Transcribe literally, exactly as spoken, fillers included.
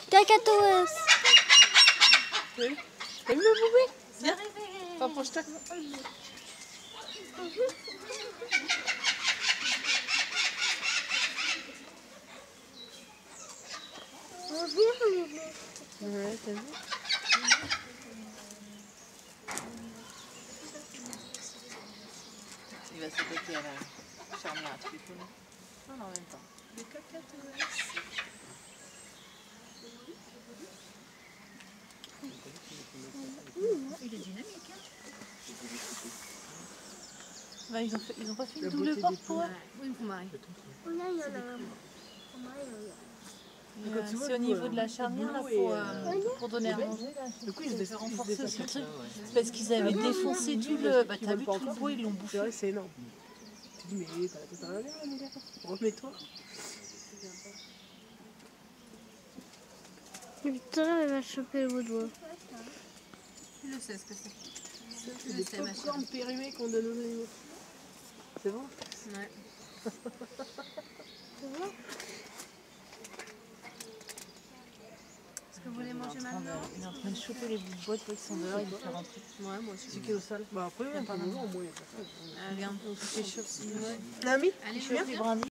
Cacatoès. Oui. T'as vu le bébé? Viens. Rapproche-toi. Ouais, t'as vu? Il va s'attaquer à la charnière, tu peux non? Non, en même temps. Le cacatoès. Il est dynamique, hein. Bah, ils, ont fait, ils ont pas fait une double porte pour eux? Oui, pour Marie. Oh là, il y en a un. Euh, c'est au niveau de la charnière là, pour, euh, pour donner à manger. Là, Du coup, ils se renforcer ce truc. Parce qu'ils avaient défoncé tout le. Bah, t'as vu tout le bois, ils l'ont bouffé. C'est vrai, c'est énorme. Tu dis, mais t'as rien à faire, mon gars. Remets-toi. Victoria, elle va choper le bout de bois. Tu le sais ce que c'est. C'est des popcorn périmés qu'on donne aux animaux. C'est bon? Ouais. C'est bon? Est-ce que vous voulez manger maintenant? Il est en train de choper les bouts de bois, tu vois, qui sont dehors, il les fait rentrer. Ouais, moi aussi. C'est qui est au sol? Bah après, on peut manger au moins. Ah, viens, on fait chaud. Nami? Allez, Les brindilles.